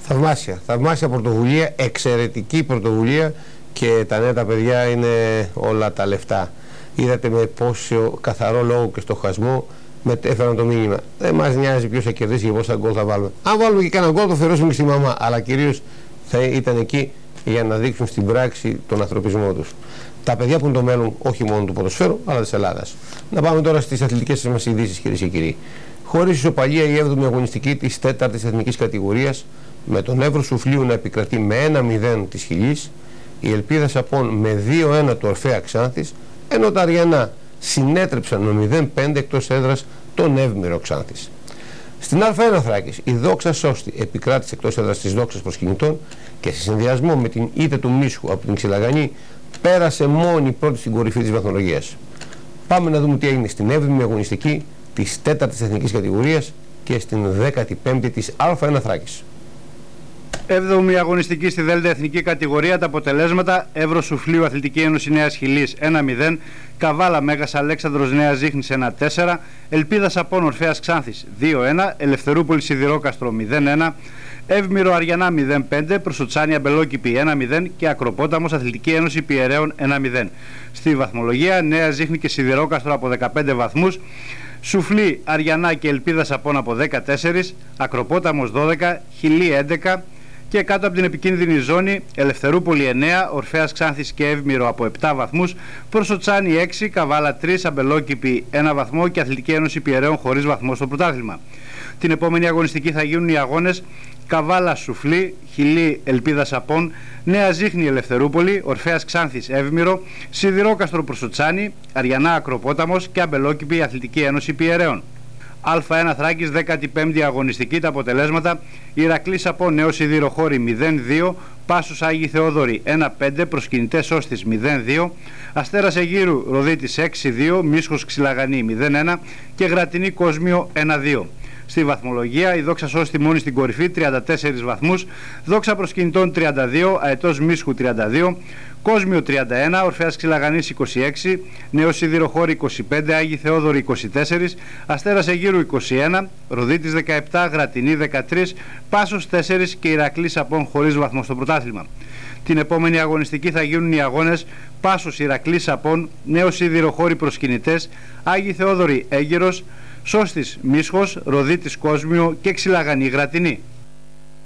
Θαυμάσια πρωτοβουλία, εξαιρετική πρωτοβουλία και τα νέα τα παιδιά είναι όλα τα λεφτά. Είδατε με πόσο καθαρό λόγο και στοχασμό μετέφεραν το μήνυμα. Δεν μας νοιάζει ποιος θα κερδίσει και πόσα γκολ θα βάλουμε. Αν βάλουμε και κανένα γκολ, το φερώσουμε στη μαμά. Αλλά κυρίως θα ήταν εκεί για να δείξουν στην πράξη τον ανθρωπισμό τους. Τα παιδιά που είναι το μέλλον όχι μόνο του ποδοσφαίρου, αλλά της Ελλάδας. Να πάμε τώρα στις αθλητικές μας ειδήσεις, κυρίες και κύριοι. Χωρίς ισοπαλία η 7η αγωνιστική της 4ης εθνικής κατηγορίας, με τον Εύρο Σουφλίου να επικρατεί με 1-0 της Χιλής, η Ελπίδα Σαπών με 2-1 του Ορφέα Ξάνθης, ενώ τα Αριανά συνέτρεψαν με 0-5 εκτός έδρας τον Εύμηρο Ξάνθης. Στην Α1 Θράκης η Δόξα Σώστη επικράτησε εκτός έδρας της Δόξας Προσκυνητών και σε συνδυασμό με την ήττα του Μίσχου από την Ξυλαγανή πέρασε μόνη πρώτη στην κορυφή της βαθμολογίας. Πάμε να δούμε τι έγινε στην 7η αγωνιστική της 4ης εθνικής κατηγορίας και στην 15η της Α1 Θράκης. 7η αγωνιστική στη Δέλτα Εθνική Κατηγορία. Τα αποτελέσματα: Εύρο Σουφλίου Αθλητική Ένωση Νέας Χιλής 1-0, Καβάλα Μέγας Αλέξανδρος Νέας Ζήχνης 1-4, Ελπίδα Σαπών Ορφέας Ξάνθης 2-1, Ελευθερούπολη Σιδηρόκαστρο 0-1, Εύμηρο Αριανά 0-5, Προσοτσάνια Μπελόκηπη 1-0 και Ακροπόταμος Αθλητική Ένωση Πιεραίων 1-0. Στη βαθμολογία, Νέα Ζήχνη και Σιδηρόκαστρο από 15 βαθμούς, Σουφλή, Αριανά και Ελπίδα Σαπών από 14, Ακροπόταμος 12, Χιλή 11 και κάτω από την επικίνδυνη ζώνη Ελευθερούπολη 9, Ορφέας Ξάνθης και Εύμηρο από 7 βαθμούς, Προσοτσάνη 6, Καβάλα 3, Αμπελόκηπη 1 βαθμό και Αθλητική Ένωση Πιεραίων χωρίς βαθμό στο πρωτάθλημα. Την επόμενη αγωνιστική θα γίνουν οι αγώνες Καβάλα Σουφλή, Χιλή Ελπίδα Σαπών, Νέα Ζήχνη Ελευθερούπολη, Ορφέας Ξάνθης Εύμηρο, Σιδηρόκαστρο Προσοτσάνη, Αριανά Ακροπόταμος και Αμπελόκηπη Αθλητική Ένωση Πιεραίων. Α1 Θράκης 15η αγωνιστική. Τα αποτελέσματα: Ηρακλής Σαπών Νέο Σιδηροχώρη 0-2, Πάσος Άγιοι Θεόδωροι 1-5, Προσκυνητές Σώστης 0-2, Αστέρας Αιγύρου Ροδίτης 6-2, Μίσχος Ξυλαγανή 0-1 και Γρατινή Κόσμιο 1-2. Στη βαθμολογία η Δόξα Σώστη μόνη στην κορυφή 34 βαθμούς, Δόξα Προσκυνητών 32, Αετός Μίσχου 32, Κόσμιο 31, Ορφέας Ξυλαγανής 26, Νέος Σιδηροχώρη 25, Άγιοι Θεόδωροι 24, Αστέρας Αιγύρου 21, Ροδίτης 17, Γρατινή 13, Πάσος 4 και Ηρακλής Σαπών χωρίς βαθμό στο πρωτάθλημα. Την επόμενη αγωνιστική θα γίνουν οι αγώνες Πάσος Ηρακλής Σαπών, Νέος Σιδηροχώρη Προσκυνητές, Άγιοι Θεόδωροι Αίγυρος, Σώστης Μίσχος, Ροδίτης Κόσμιο και Ξυλαγανή Γρατινή.